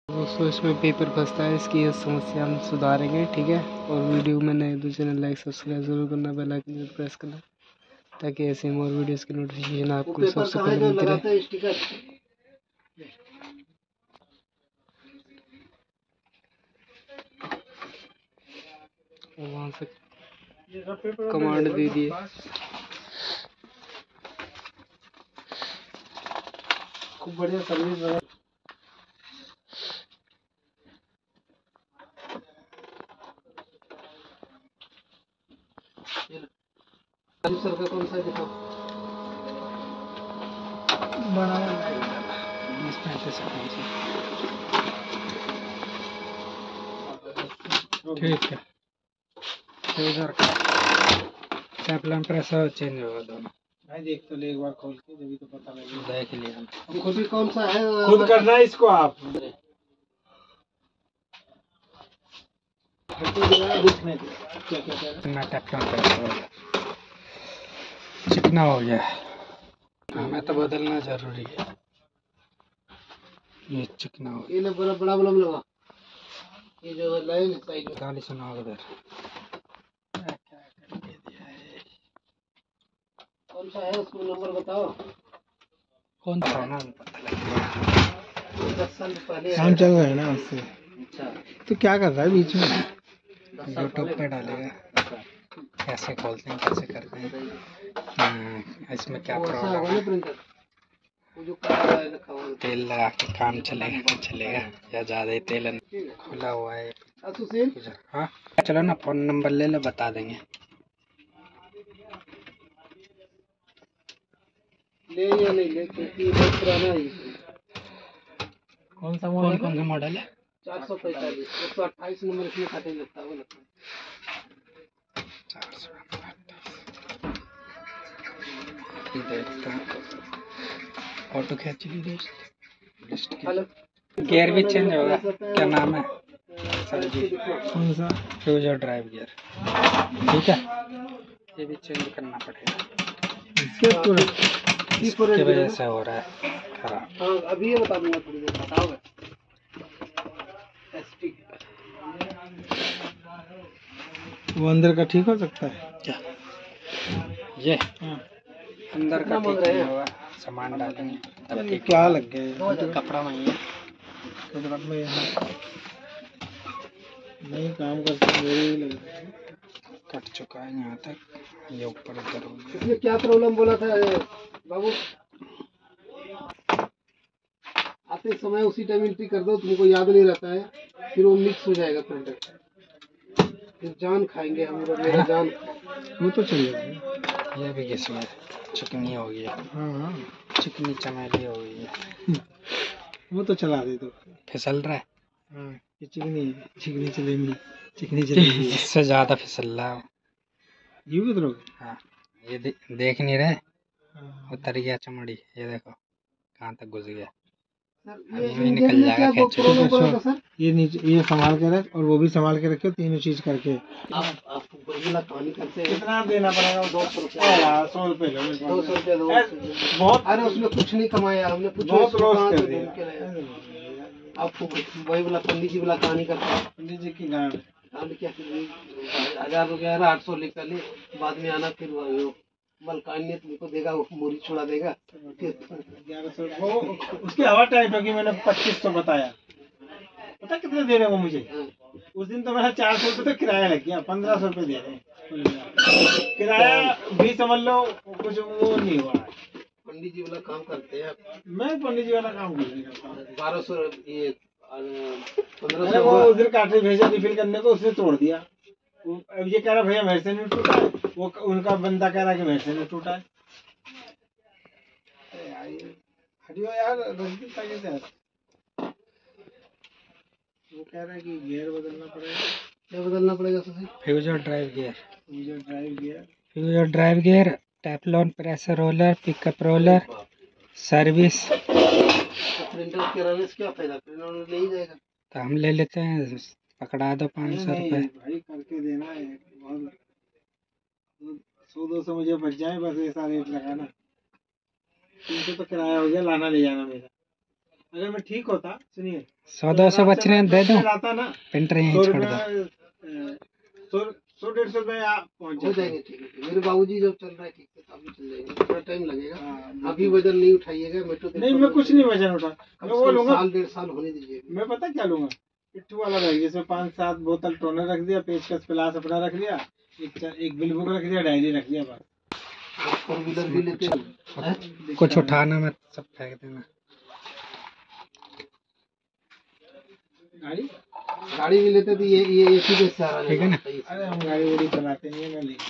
दोस्तों इसमें पेपर फंसता है, इसकी ये समस्या हम सुधारेंगे, ठीक है। और वीडियो में नए तो चैनल लाइक सब्सक्राइब जरूर करना, बेल आइकन जरूर प्रेस करना, ताकि ऐसे और वीडियोस की नोटिफिकेशन आपको सबसे पहले मिलती रहे। वहाँ से कमांड दे दिए। खूब बढ़िया सर्विस। सर का कौन सा दिखाओ? बड़ा 20-35 ठीक है। फ्यूजर का टेफ्लॉन प्रेशर चेंज होगा दोनों। भाई देख तो ले एक बार खोल के, जब तो पता लगेगा। देख लिया हम। खुद ही कौन सा है, खुद करना है इसको आप। चिकना हो गया, हमें तो बदलना जरूरी है। ये चिकना हो गया। ये बड़ा बड़ा बल्ब लगा, ये जो लाइन साइड में गाली सुना उधर। कौन सा है उसको नंबर बताओ। कौन सा है ना पता लगेगा। 10 साल पहले काम चल रहा है ना उससे। अच्छा तो क्या कर रहा है बीच में? यूट्यूब पे डालेगा कैसे खोलते हैं, कैसे करते हैं, इसमें क्या प्रॉब्लम है। तेल लगा के काम चलेगा या ज़्यादा ही तेल खुला हुआ है। हाँ चलो ना, फ़ोन नंबर ले लो, बता देंगे। ले या नहीं ले, क्योंकि बहुत पुराना है। कौन सा मॉडल है? 445 128 नंबर इसमें काटे लगता है, वो लगता है 428। देखता हूँ, फोटो खींच ली लिस्ट की। गियर भी चेंज होगा, क्या नाम है सर जी? कौन सा? फ्यूजर ड्राइव गियर, ठीक है। ये भी चेंज करना पड़ेगा, इसके वजह से हो रहा है खराब। हाँ अभी ये बता दूंगा, थोड़ी देर बताओगे। वो अंदर का ठीक हो सकता है क्या? ये अंदर का ठीक नहीं होगा, सामान डालेंगे तब ठीक। क्या लग गया? कपड़ा वही है, कपड़ा में नहीं काम करते, मेरे ही लग रहा है। कट चुका है यहाँ तक, ये ऊपर उधर हो गया। इसमें क्या प्रॉब्लम बोला था बाबू? आते समय उसी टाइम एंट्री कर दो, तुमको याद नहीं रहता है, फिर वो मिक्स हो जाएगा प्रिंटर, फिर जान खाएंगे हम लोग, मेरा जान। वो तो चलेगा। ये भी किसमें चिकनी हो गई है। हाँ चिकनी चमेली हो गई है। वो तो चला दे तो फिसल रहा है। हाँ ये चिकनी चलेगी, चिकनी चलेगी। इससे ज्यादा फिसल रहा है ये भी तो। हाँ ये देख नहीं रहे, उतर गया चमड़ी, ये देखो कहाँ तक घुस गया। अभी निकल जाएगा खींच। ये नीचे ये संभाल के रख, और वो भी संभाल के रखे, तीनों चीज करके। आपको कितना देना पड़ेगा? 200 रुपया। 100 रुपये लो। 200 रुपया दो बहुत। अरे उसमें कुछ नहीं कमाया हमने, कुछ बहुत लॉस कर दिया। आपको वही वाला पंडित जी वाला कहानी करता है। पंडित जी की गांड क्या 1000 रुपया 800 लेकर ले, बाद में आना, फिर मलकानी तुमको देगा, वो मूरी छुड़ा देगा। 1100 उसकी हवा टाइट होगी। मैंने 2500 बताया, पता कितने दे रहे वो मुझे? उस दिन तो मेरा 400 रुपये तो किराया लग गया, 1500 रुपये दे रहे किराया भी, समझ लो कुछ वो नहीं हुआ। पंडित जी वाला काम करते हैं। मैं पंडित जी वाला काम नहीं करता। 1200 ये 1500 वो उधर काटे भेजा रिफिल करने को, उसने तोड़ दिया। अब ये कह रहा भैया मेरे से नहीं टूटा है, वो उनका बंदा कह रहा कि मेरे से नहीं टूटा है। हटियो यार, कैसे वो कह रहा है कि गियर बदलना पड़ेगा। क्या बदलना पड़ेगा? Fuser drive gear, fuser drive gear, fuser drive gear, Teflon pressure roller, pickup roller, service. Printer कराने से क्या फायदा? प्रिंटर ले ही जाएगा तो हम ले लेते हैं, पकड़ा दो 500 रुपये। भाई करके देना है, बहुत 100-200 मुझे बच जाए बस, ऐसा रेट लगाना। 300 तो किराया हो गया, लाना ले जाना मेरा। अगर मैं ठीक होता, सुनिए 100-200 बच रहे हैं, दे दो, आता ना पेंटर यहीं छोड़ दो। 100-150 रुपए आप पहुँच जाएंगे। ठीक है, मेरे बाबूजी जब चल रहा है ठीक है, अभी चल जाएंगे, थोड़ा टाइम लगेगा। अभी वजन नहीं उठाइएगा, मैं तो नहीं, मैं कुछ नहीं वजन उठा, मैं वो लूंगा, साल 1.5 साल होने दीजिए। मैं पता क्या लूंगा, पिट्ठू वाला बैग, जिसमें 5-7 बोतल टोनर रख दिया, पेचकस प्लास अपना रख दिया, एक बिल बुक रख दिया, डायरी रख दिया, बस। फोर व्हीलर भी लेते हैं, कुछ उठाना मत, सब फेंक देना। गाड़ी भी लेते तो ये इसी के सहारा, ठीक है ना। अरे हम गाड़ी वाड़ी चलाते नहीं है, मैं नहीं।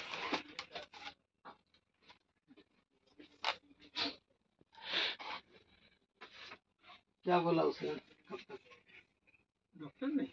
क्या बोला उसने? डॉक्टर ने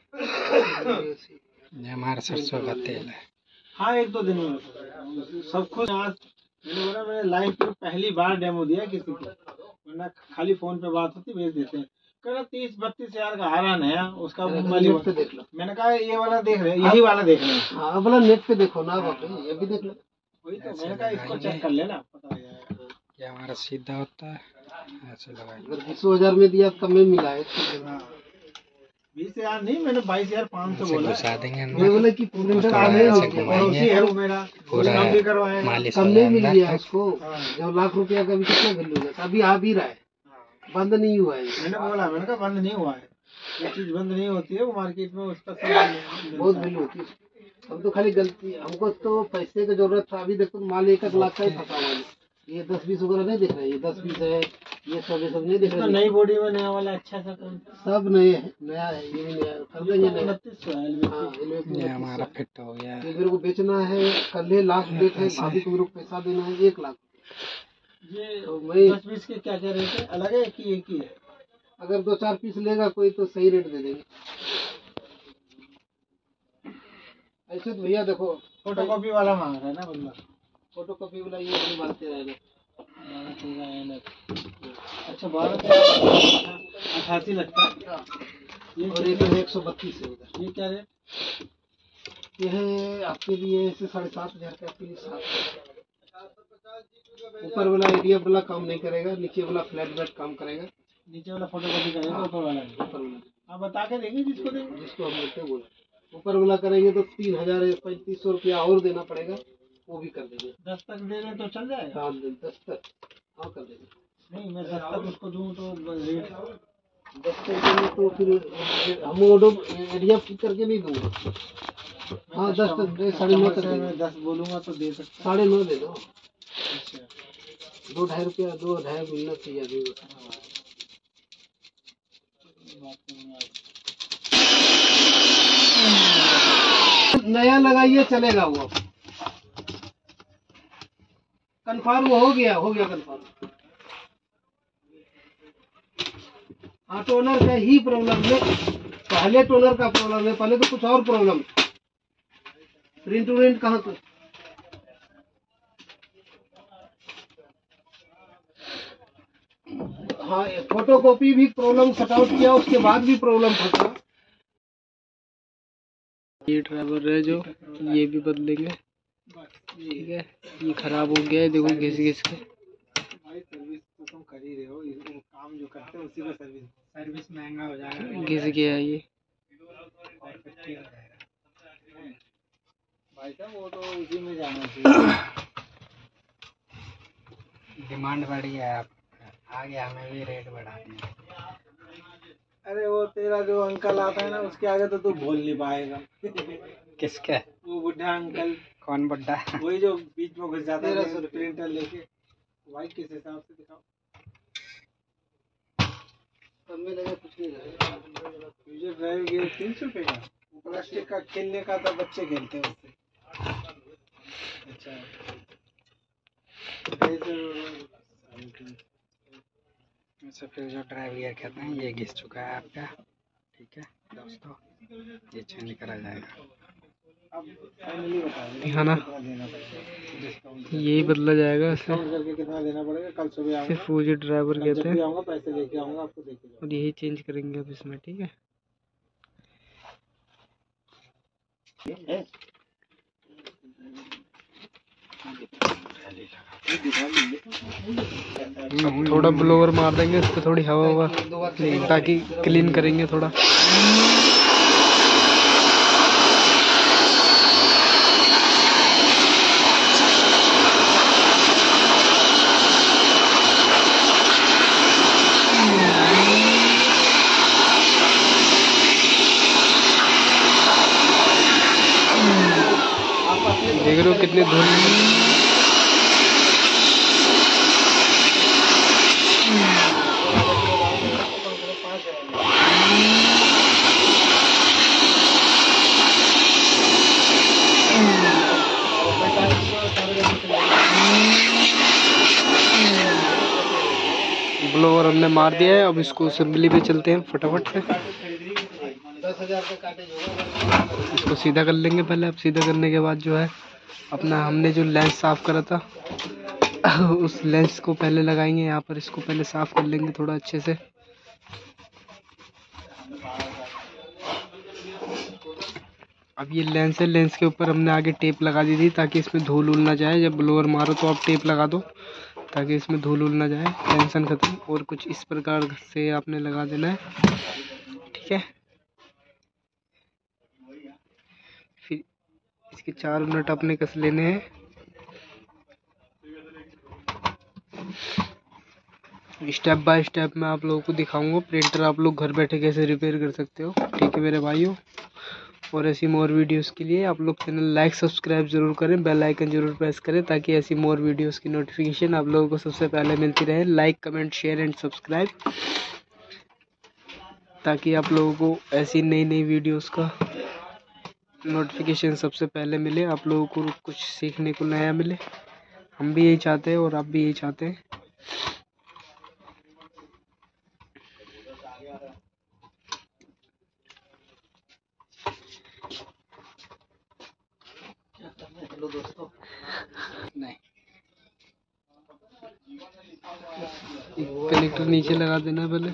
ये हमारा सरसों का तेल है। हाँ, 1-2 दिन में सब कुछ। आज मैंने बोला, मैंने लाइफ में पहली बार डेमो दिया किसी को, वरना खाली फोन पे बात होती, भेज देते हैं। कह 30-32 हजार का आ रहा नया, उसका नेट पे देख लो। मैंने कहा ये वाला देख रहे, यही वाला देख रहे हैं। हाँ, बोला नेट पे देखो ना बाप, ये भी देख लो। वही तो मैंने कहा, इसको चेक कर लेना, पता लग जाएगा। ये हमारा सीधा होता है, ऐसे लगाइए। अगर 20,000 में दिया तब में मिला है। 20,000 नहीं, मैंने 22,500 बोला। घुसा देंगे मैं बोला कि प्रिंटर है वो मेरा, पूरा भी करवाएगा, मालिश कम नहीं मिल गया उसको। जब लाख रुपया का भी कितना वैल्यू है, अभी आ भी रहा है, बंद नहीं हुआ है। मैंने बोला, मैंने कहा बंद नहीं हुआ है, ये चीज बंद नहीं होती है, वो मार्केट में उसका बहुत वैल्यू होती है। हम तो खाली गलती, हमको तो पैसे की जरूरत था। अभी देखो माल 1 लाख का ही फंसा हुआ है। ये 10-20 वगैरह नहीं दिख रहे, ये 10-20 है, ये सब नहीं दिख रहा। नई बॉडी में नया वाला अच्छा सा सब नए है, नया है, ये भी नया कर देंगे। 2900 है, ये हमारा फिट हो गया है। ये मेरे को बेचना है, कल लास्ट डेट है, भाभी को मेरे को पैसा देना है 1 लाख। ये तो मैं 10-20 के क्या क्या रेट है, अलग है कि एक ही है? अगर 2-4 पीस लेगा कोई तो सही रेट दे देंगे। ऐसे तो भैया देखो, फोटोकॉपी वाला मांग रहा है ना बंदा, फोटोकॉपी वाला ये नहीं मानते रहेगा। अच्छा, 88 लगता है। ये और एक 132 है उधर। ये क्या रेट? ये है आपके लिए ऐसे 7,500 का, आपके लिए 7। ऊपर वाला एरिया वाला काम नहीं करेगा, नीचे वाला फ्लैट बेड काम करेगा। नीचे वाला फोटोकॉपी करेगा, ऊपर वाला नहीं। ऊपर वाला आप बता के देंगे जिसको देंगे, जिसको हम लेते बोला। ऊपर वाला करेंगे तो 3,035 रुपया और देना पड़ेगा, वो भी कर देंगे। 10 तक दे रहे तो चल जाएगा। हाँ, 10 तक हाँ कर देंगे। नहीं, मैं 10 तक उसको दूँ तो रेट 10 तक देंगे तो फिर हम ऑर्डर एरिया फिट करके नहीं दूंगा। हाँ, 10 तक 9.5 तक मैं 10 बोलूँगा तो दे सकते, 9.5 दे दो। अच्छा, 2-2.5 रुपया, 2-2.5 मिलना चाहिए अभी। नया लगाइए चलेगा वो, कंफर्म हो गया कंफर्म। हाँ, टोनर का ही प्रॉब्लम है, पहले टोनर का प्रॉब्लम है, पहले तो कुछ और प्रॉब्लम। प्रिंट कहाँ तो हाँ, फोटोकॉपी भी प्रॉब्लम कट आउट किया, उसके बाद भी प्रॉब्लम फंसा। ये ड्राइवर है जो, ये भी बदलेंगे, ठीक है। ये खराब हो गया है, देखो घिस घिस के। भाई सर्विस तो तुम कर ही रहे हो, वो काम जो करते हैं उसी का सर्विस महंगा हो जाएगा। घिस गया ये भाई साहब, वो तो उसी में जाना चाहिए। डिमांड बढ़ी है, आप आगे हमें भी रेट बढ़ा दिया। अरे वो तेरा जो अंकल आता है ना, उसके आगे तो तू बोल नहीं पाएगा। किसके? वो बुढ़ा अंकल। कौन बुढ़ा? वही जो बीच में घुस जाता है प्रिंटर लेके। भाई किस हिसाब से दिखाओ, कम में लगा कुछ नहीं लगा। मुझे ड्राइव गियर 300 रुपये का, प्लास्टिक का खेलने का था, बच्चे खेलते हैं उससे। अच्छा, वैसे फिर जो ड्राइव गियर कहते हैं ये घिस चुका है आपका, ठीक है दोस्तों, ये चेंज करा जाएगा। हाँ ना, यही बदला जाएगा इसे, कितना देना पड़ेगा? कल सुबह सिर्फ वो जो ड्राइवर कहते हैं, आऊँगा, पैसे लेके आऊँगा, आपको देके और यही चेंज करेंगे अब इसमें, ठीक है। अब थोड़ा ब्लोअर मार देंगे इस पर, थोड़ी हवा ताकि क्लीन करेंगे थोड़ा। देख रहे हो कितने धूल। ब्लोअर हमने मार दिया है, अब इसको असेंबली पे चलते हैं फटाफट से। 10,000 का काटेज होगा। इसको सीधा कर लेंगे पहले। अब सीधा करने के बाद जो है अपना हमने जो लेंस साफ करा था उस लेंस को पहले लगाएंगे यहाँ पर। इसको पहले साफ कर लेंगे थोड़ा अच्छे से। अब ये लेंस है, लेंस के ऊपर हमने आगे टेप लगा दी थी ताकि इसमें धूल उल ना जाए। जब ब्लोअर मारो तो आप टेप लगा दो ताकि इसमें धूल उल ना जाए, टेंशन खत्म। और कुछ इस प्रकार से आपने लगा देना है, ठीक है। फिर इसके 4 नट अपने कस लेने हैं। स्टेप बाय स्टेप मैं आप लोगों को दिखाऊंगा। प्रिंटर आप लोग घर बैठे कैसे रिपेयर कर सकते हो, ठीक है मेरे भाइयों। और ऐसी मोर वीडियोस के लिए आप लोग चैनल लाइक सब्सक्राइब जरूर करें, बेल आइकन जरूर प्रेस करें ताकि ऐसी मोर वीडियोस की नोटिफिकेशन आप लोगों को सबसे पहले मिलती रहे। Like comment share and subscribe, ताकि आप लोगों को ऐसी नई नई वीडियोस का नोटिफिकेशन सबसे पहले मिले, आप लोगों को कुछ सीखने को नया मिले। हम भी यही चाहते हैं और आप भी यही चाहते हैं। हेलो दोस्तों, नहीं, कनेक्टर नीचे लगा देना पहले।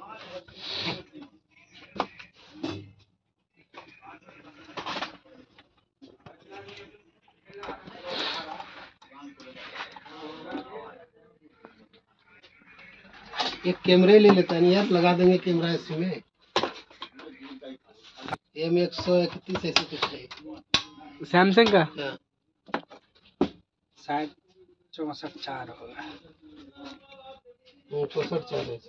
एक कैमरे ले लेता नहीं यार, लगा देंगे कैमरा इसी में। M131 ऐसे कुछ है सैमसंग का, हाँ। शायद 64 होगा। 64 है।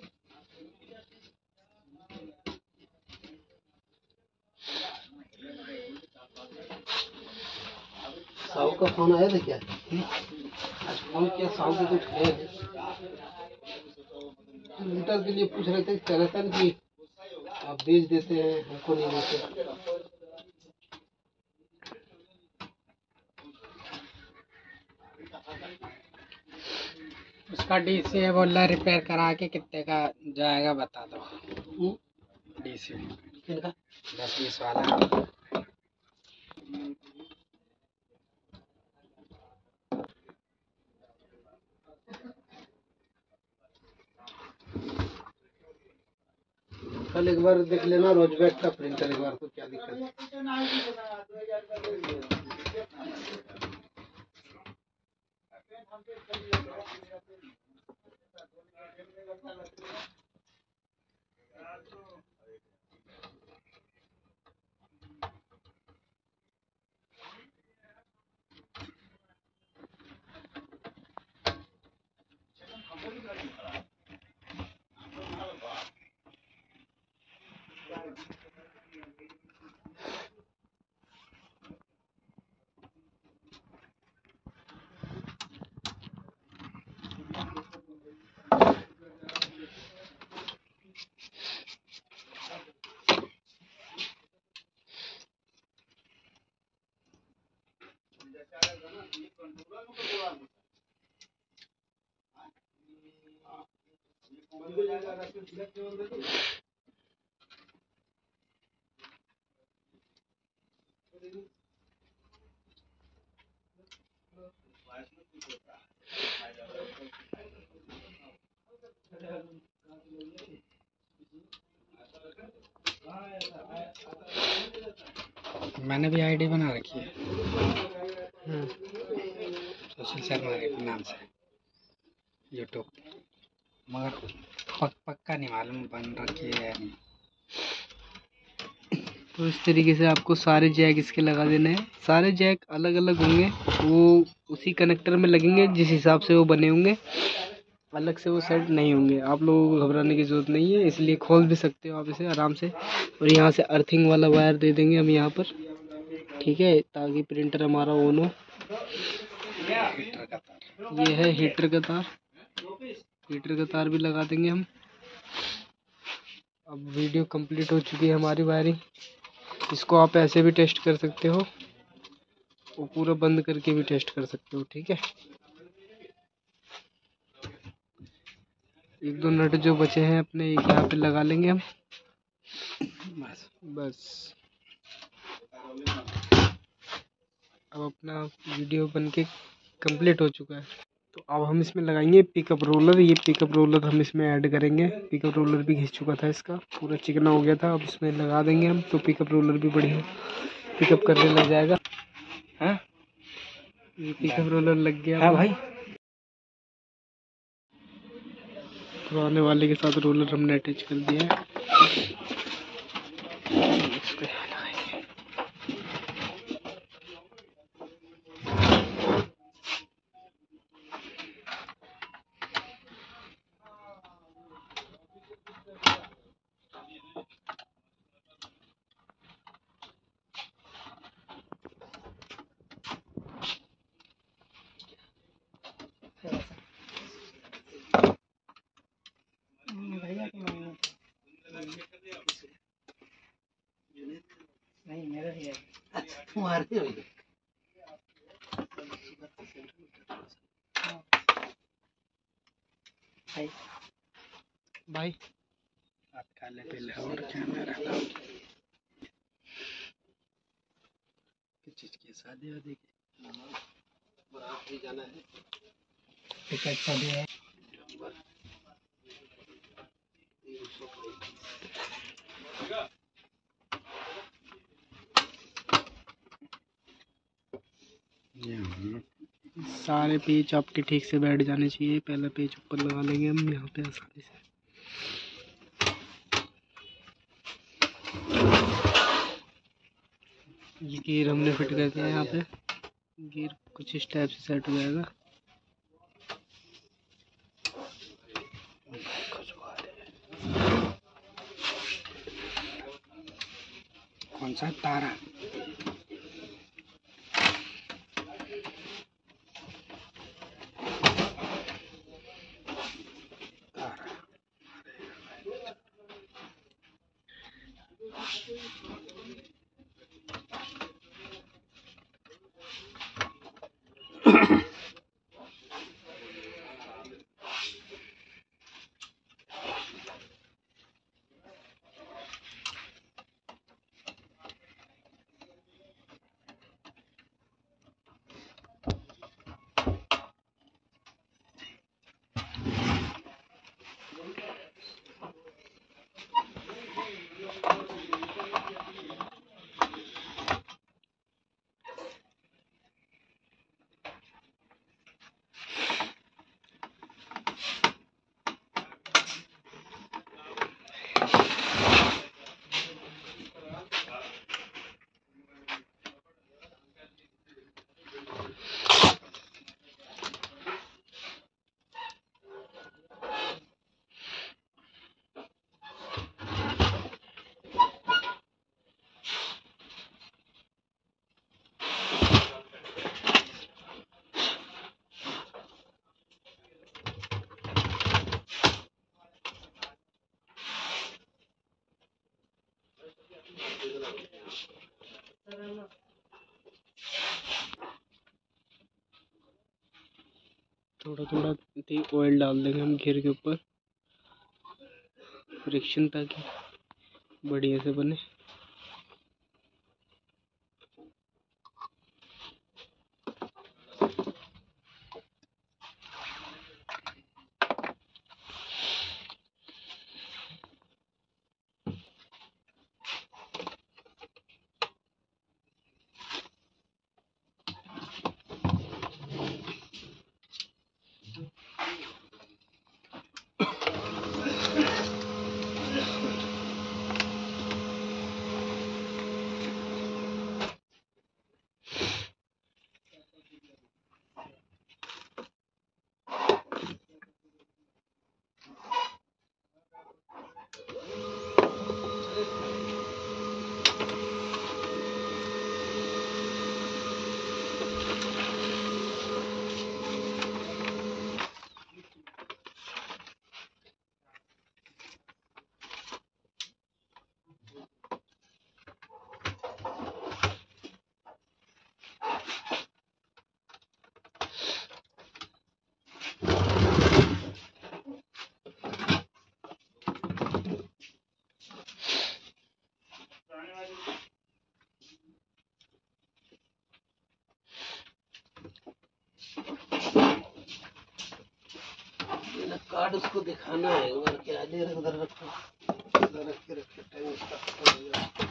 साहू का फोन आया था क्या? आज फोन किया, साहू के कुछ है मीटर के लिए पूछ रहे थे, कह रहे थे कि आप बेच देते हैं, हमको नहीं देते। उसका डीसी है, बोल रहा रिपेयर करा के कितने का जाएगा बता दो। डीसी किनका? 10-20 वाला। कल एक बार देख लेना रोजबैक का प्रिंटर एक बार, तो क्या दिक्कत है। मैंने भी आईडी बना रखी है। कौशल शर्मा के नाम से यूट्यूब, मगर पक्का नहीं मालूम बन रखी है या नहीं। तो इस तरीके से आपको सारे जैक इसके लगा देने हैं। सारे जैक अलग अलग होंगे, वो उसी कनेक्टर में लगेंगे जिस हिसाब से वो बने होंगे, अलग से वो सेट नहीं होंगे। आप लोगों को घबराने की ज़रूरत नहीं है, इसलिए खोल भी सकते हो आप इसे आराम से। और यहाँ से अर्थिंग वाला वायर दे देंगे हम यहाँ पर, ठीक है, ताकि प्रिंटर हमारा ऑन हो। ये है हीटर का तार, हीटर का तार भी लगा देंगे हम। अब वीडियो कंप्लीट हो चुकी है हमारी वायरिंग। इसको आप ऐसे भी टेस्ट कर सकते हो और पूरा बंद करके भी टेस्ट कर सकते हो, ठीक है। एक दो नट जो बचे हैं अपने एक यहाँ पे लगा लेंगे हम, बस। अब अपना वीडियो बनके कंप्लीट हो चुका है। तो अब हम इसमें लगाएंगे पिकअप रोलर। ये पिकअप रोलर हम इसमें ऐड करेंगे। पिकअप रोलर भी घिस चुका था, इसका पूरा चिकना हो गया था। अब इसमें लगा देंगे हम, तो पिकअप रोलर भी बढ़िया पिकअप करने लग जाएगा। हाँ, ये पिकअप रोलर लग गया। हाँ भाई, पुराने वाले के साथ रोलर हमने अटैच कर दिया है। नहीं, मेरा ही है। अच्छा, तुम्हारे हो भाई, आप काले पहले और कैमरा लाओ। किस चीज की शादी वादी की बारात भी जाना है, टिकट शादी है। सारे पेज आपके ठीक से बैठ जाने चाहिए। पहला पेज ऊपर लगा लेंगे हम यहाँ पे आसानी से। ये गियर हमने फिट कर दिया है यहाँ पे। गियर कुछ इस टाइप से सेट हो जाएगा। कौन सा तारा? थोड़ा थोड़ा ऑयल डाल देंगे हम घेर के ऊपर, फ्रिक्शन ताकि बढ़िया से बने। उसको दिखाना है एक बार क्या उधर रखो, उधर रख के रखे टाइम इसका।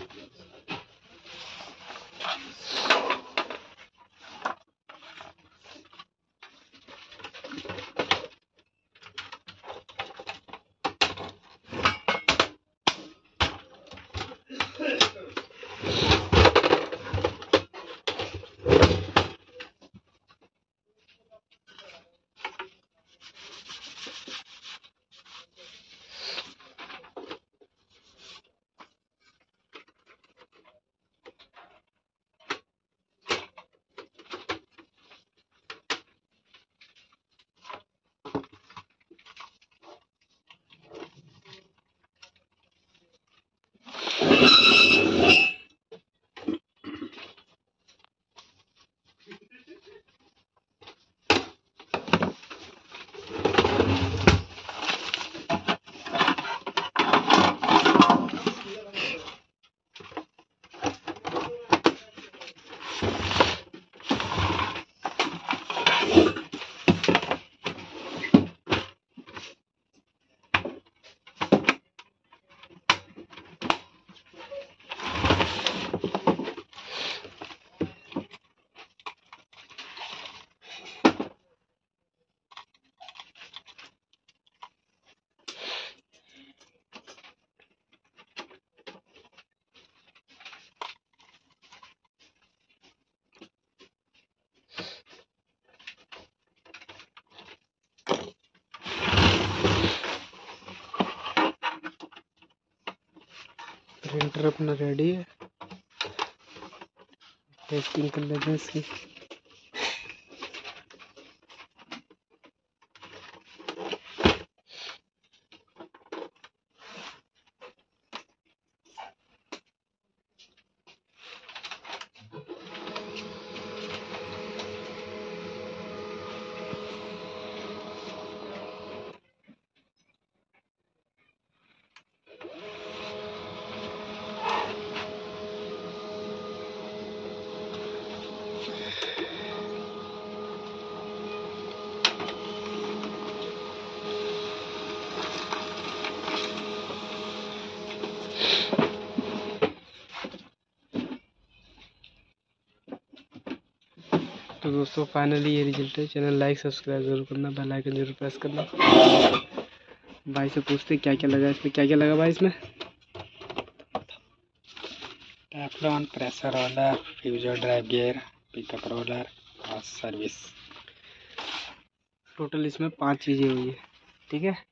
प्रिंटर अपना रेडी है, टेस्टिंग कर लेते हैं इसकी। तो दोस्तों फाइनली ये रिजल्ट है। चैनल लाइक सब्सक्राइब जरूर करना, बेल आइकन जरूर प्रेस करना। भाई से पूछते क्या क्या लगा इसमें, क्या क्या लगा भाई इसमें? Teflon, pressure roller, fuser drive gear, pickup roller और सर्विस। टोटल इसमें 5 चीज़ें हुई है, ठीक है।